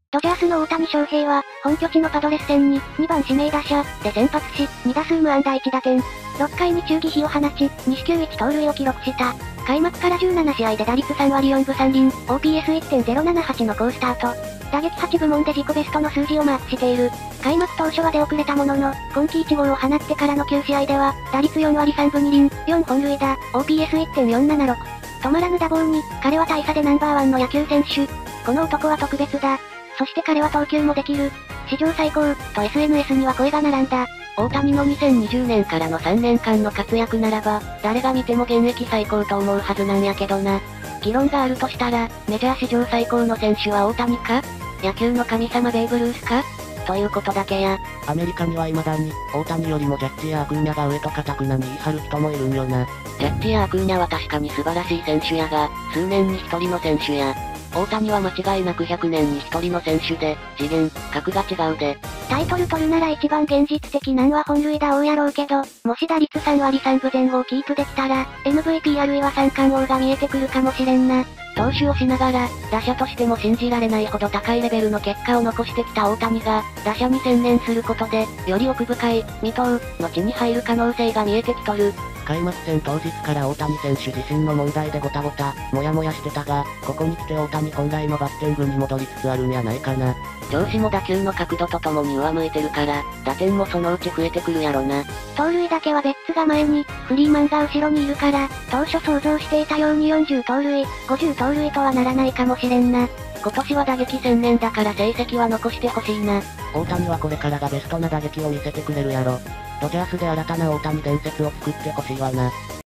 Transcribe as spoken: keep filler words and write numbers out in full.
ドジャースの大谷翔平は、本拠地のパドレス戦に、にばん指名打者、で先発し、に打数無安打いち打点。ろっかいに中継ぎを放ち、に四球いち盗塁を記録した。開幕からじゅうなな試合で打率さん割よんぶさん厘、オーピーエスいってんゼロななはち の好スタート。打撃はち部門で自己ベストの数字をマークしている。開幕当初は出遅れたものの、今季いち号を放ってからのきゅう試合では、打率よん割さんぶに厘、よん本塁打、オーピーエスいってんよんななろく。止まらぬ打棒に、彼は大差でナンバーワンの野球選手。この男は特別だ。そして彼は投球もできる。史上最高、と エスエヌエス には声が並んだ。 大谷のにせんにじゅうねんからのさんねんかんの活躍ならば、誰が見ても現役最高と思うはずなんやけどな。議論があるとしたら、メジャー史上最高の選手は大谷か？野球の神様ベーブ・ルースか？ということだけや。 アメリカには未だに、大谷よりもジャッジやアクーニャが上とかたくなに言い張る人もいるんよな。 ジャッジやアクーニャは確かに素晴らしい選手やが、数年に一人の選手や。大谷は間違いなくひゃくねんに一人の選手で、次元、格が違うで。 タイトル取るなら一番現実的なんは本塁打王やろうけど、もし打率さん割さんぶ前後をキープできたら、エムブイピー あるいは三冠王が見えてくるかもしれんな。 投手をしながら、打者としても信じられないほど高いレベルの結果を残してきた大谷が、打者に専念することで、より奥深い、未踏、の地に入る可能性が見えてきとる。 開幕戦当日から大谷選手自身の問題でごたごた、もやもやしてたが、ここに来て大谷本来のバッティングに戻りつつあるんやないかな。 調子も打球の角度とともに上向いてるから、打点もそのうち増えてくるやろな。 盗塁だけはベッツが前に、フリーマンが後ろにいるから、当初想像していたようによんじゅう盗塁、ごじゅう盗塁とはならないかもしれんな。 今年は打撃専念だから成績は残してほしいな。 大谷はこれからがベストな打撃を見せてくれるやろ。ドジャースで新たな大谷伝説を作ってほしいわな。